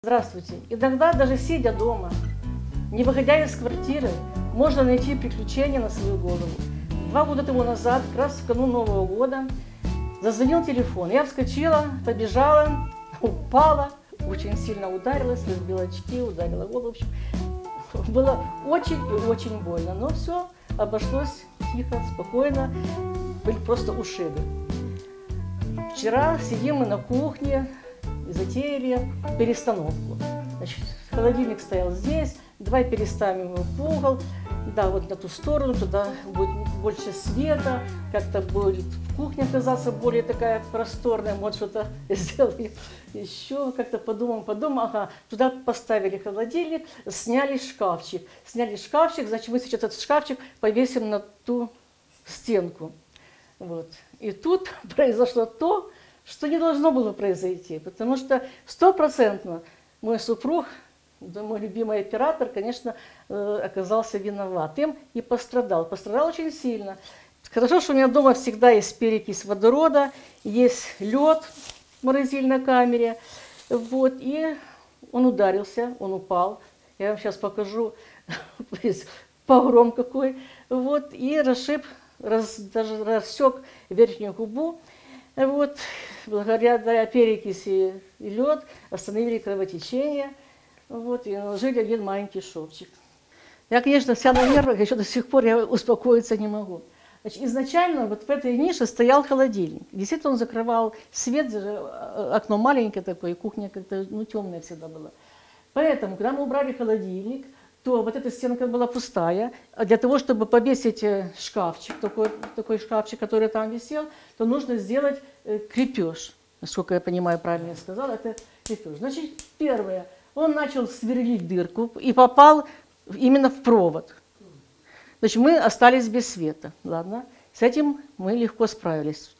Здравствуйте. Иногда, даже сидя дома, не выходя из квартиры, можно найти приключения на свою голову. 2 года тому назад, как раз в канун Нового года, зазвонил телефон. Я вскочила, побежала, упала, очень сильно ударилась, разбила очки, ударила голову. В общем, было очень и очень больно. Но все обошлось тихо, спокойно, были просто ушибы. Вчера сидим мы на кухне и затеяли перестановку. Значит, холодильник стоял здесь, давай переставим его в угол, да, вот на ту сторону, туда будет больше света, как-то будет кухня казаться более такая просторная, может что-то сделаем еще, как-то подумаем, ага, туда поставили холодильник, сняли шкафчик, значит, мы сейчас этот шкафчик повесим на ту стенку, вот. И тут произошло то, что не должно было произойти, потому что 100% мой супруг, мой любимый оператор, конечно, оказался виноватым и пострадал. Пострадал очень сильно. Хорошо, что у меня дома всегда есть перекись водорода, есть лед в морозильной камере. Вот, и он ударился, он упал. Я вам сейчас покажу погром какой. Вот, и расшиб, даже рассек верхнюю губу. Вот, благодаря перекиси и лед остановили кровотечение. Вот, и наложили один маленький шовчик. Я, конечно, вся на нервах, еще до сих пор я успокоиться не могу. Значит, изначально вот в этой нише стоял холодильник. Действительно, он закрывал свет, даже окно маленькое такое, и кухня как-то темная всегда была. Поэтому, когда мы убрали холодильник, то вот эта стенка была пустая. А для того, чтобы повесить шкафчик, такой шкафчик, который там висел, то нужно сделать крепеж. Насколько я понимаю, правильно я сказала, это крепеж. Значит, первое. Он начал сверлить дырку и попал именно в провод. Значит, мы остались без света. Ладно, с этим мы легко справились.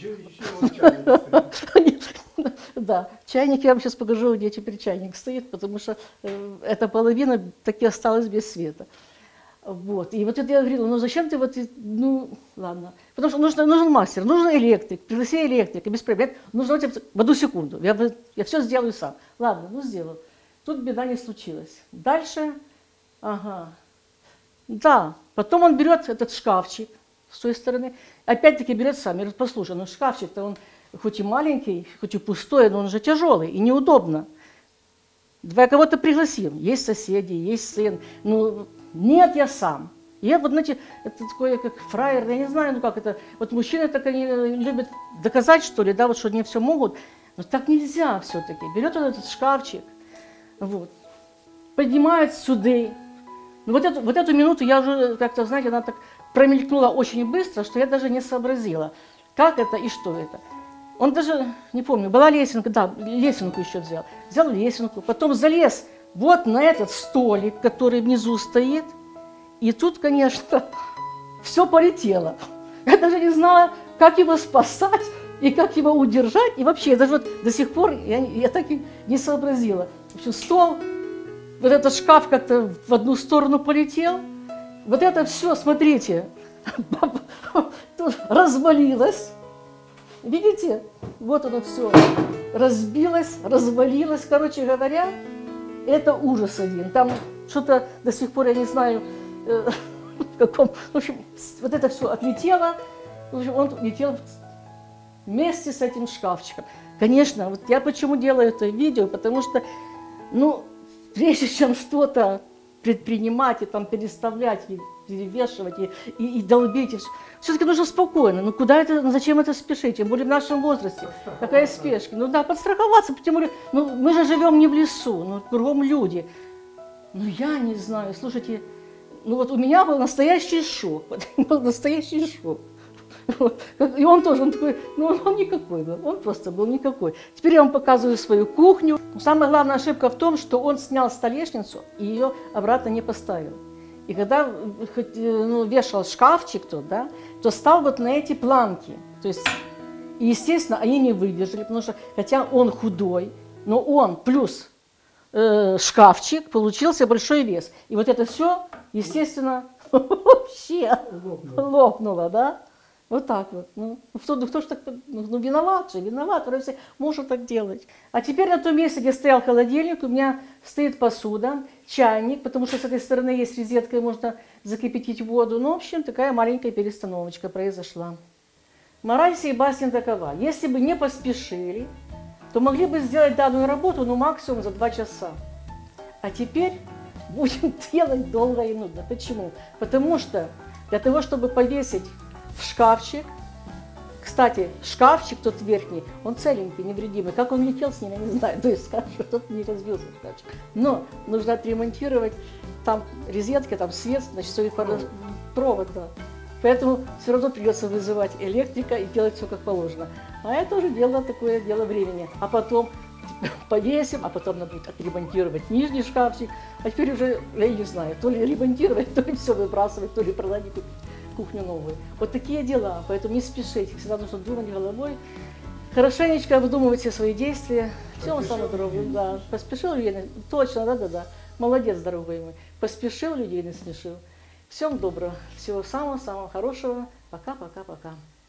Да, чайник я вам сейчас покажу, где теперь чайник стоит, потому что эта половина таки осталась без света. Вот, и вот это я говорила, ну зачем ты вот, ну ладно, потому что нужен мастер, нужен электрик, пригласи электрика, без проблем, нужно в 1 секунду, я все сделаю сам. Ладно, ну сделал. Тут беда не случилась. Дальше, ага, да, потом он берет этот шкафчик с той стороны, опять-таки берет сам, говорит, послушай, ну шкафчик-то он хоть и маленький, хоть и пустой, но он же тяжелый и неудобно. Давай кого-то пригласим, есть соседи, есть сын, ну нет, я сам. Я вот, знаете, это такое, как фраер, я не знаю, ну как это, вот мужчины так они любят доказать, что ли, да, вот что они все могут, но так нельзя все-таки. Берет он этот шкафчик, вот, поднимает суды. Ну, вот эту минуту я уже как-то, знаете, она так промелькнула очень быстро, что я даже не сообразила, как это и что это. Он даже, не помню, была лесенка, да, лесенку еще взял. Взял лесенку, потом залез вот на этот столик, который внизу стоит. И тут, конечно, все полетело. Я даже не знала, как его спасать и как его удержать. И вообще, даже вот до сих пор я так и не сообразила. В общем, стол, вот этот шкаф как-то в одну сторону полетел. Вот это все, смотрите, тут развалилось. Видите? Вот оно все разбилось, развалилось. Короче говоря, это ужас один. Там что-то до сих пор, я не знаю, в каком... В общем, вот это все отлетело. В общем, он летел вместе с этим шкафчиком. Конечно, вот я почему делаю это видео, потому что, ну, прежде чем что-то предпринимать и там переставлять, и перевешивать, и долбить, все-таки нужно спокойно. Ну куда это, ну, зачем это спешить? Тем более в нашем возрасте. Какая спешка? Ну да, подстраховаться, тем более, ну мы же живем не в лесу, ну кругом люди. Ну я не знаю, слушайте, ну вот у меня был настоящий шок, настоящий шок. Вот. И он тоже, он такой, ну он никакой был, он просто был никакой. Теперь я вам показываю свою кухню. Самая главная ошибка в том, что он снял столешницу и ее обратно не поставил. И когда вешал шкафчик тот, да, то стал вот на эти планки. То есть, и, естественно, они не выдержали, потому что, хотя он худой, но он плюс шкафчик, получился большой вес. И вот это все, естественно, вообще лопнуло, да? Вот так вот. Ну, кто ж так, ну, виноват же, виноват, вроде все может так делать. А теперь на том месте, где стоял холодильник, у меня стоит посуда, чайник, потому что с этой стороны есть розетка, и можно закипятить воду. Ну, в общем, такая маленькая перестановочка произошла. Мораль сей басни такова. Если бы не поспешили, то могли бы сделать данную работу, ну, максимум за 2 часа. А теперь будем делать долго и нудно. Почему? Потому что для того, чтобы повесить в шкафчик, кстати, шкафчик тот верхний, он целенький, невредимый. Как он летел с ним, я не знаю. То есть шкафчик, тот не разбился шкафчик. Но нужно отремонтировать, там розетки, там свет, значит, все провод, да. Поэтому все равно придется вызывать электрика и делать все как положено. А это уже дело такое, дело времени. А потом повесим, а потом надо будет отремонтировать нижний шкафчик. А теперь уже, я не знаю, то ли ремонтировать, то ли все выбрасывать, то ли продать и купить кухню новую. Вот такие дела, поэтому не спешите, всегда нужно думать головой. Хорошенечко обдумывать все свои действия. Всего самого дорогого. Да. Поспешил людей, точно, да-да-да. Молодец, дорогой мой. Поспешил людей, насмешил. Всем доброго, всего самого-самого хорошего. Пока-пока-пока.